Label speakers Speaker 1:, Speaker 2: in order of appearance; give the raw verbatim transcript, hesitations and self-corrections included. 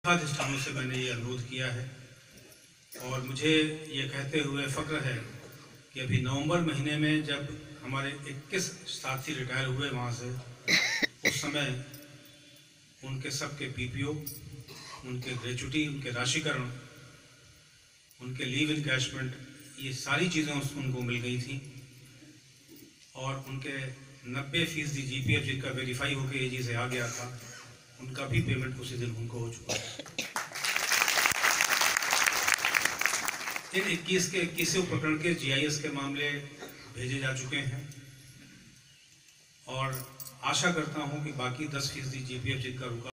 Speaker 1: अधिष्ठानों से मैंने ये अनुरोध किया है और मुझे ये कहते हुए फ़ख्र है कि अभी नवंबर महीने में जब हमारे इक्कीस साथी रिटायर हुए वहाँ से, उस समय उनके सबके पीपीओ, उनके ग्रेचुटी, उनके राशिकरण, उनके लीव इनकैशमेंट, ये सारी चीज़ें उनको मिल गई थी और उनके नब्बे फीसदी जी पी एफ जिनका वेरीफाई होकर एजी से आ गया था, उनका भी पेमेंट उसी दिन उनको हो चुका है। इन इक्कीस के इक्कीसों प्रकरण के जी आई एस के मामले भेजे जा चुके हैं और आशा करता हूं कि बाकी दस फीसदी जी पी एफ जिनका रुका